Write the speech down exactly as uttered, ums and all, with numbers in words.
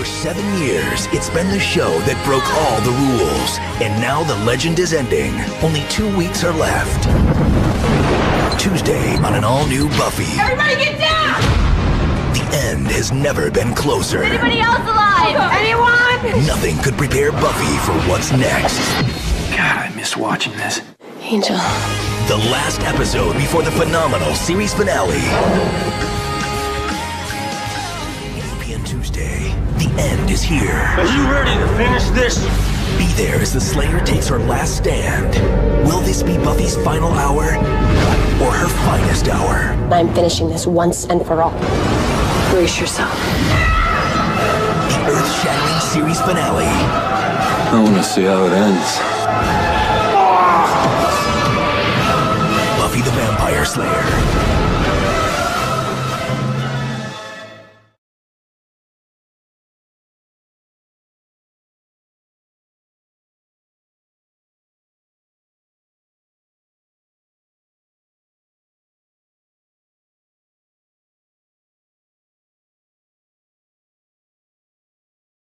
For seven years, it's been the show that broke all the rules. And now the legend is ending. Only two weeks are left. Tuesday on an all-new Buffy. Everybody get down! The end has never been closer. Is anybody else alive? Anyone? Nothing could prepare Buffy for what's next. God, I miss watching this. Angel. The last episode before the phenomenal series finale. eight p m Tuesday. The end is here. Are you ready to finish this? Be there as the Slayer takes her last stand. Will this be Buffy's final hour or her finest hour? I'm finishing this once and for all. Brace yourself. The earth-shattering series finale. I want to see how it ends. Buffy the Vampire Slayer.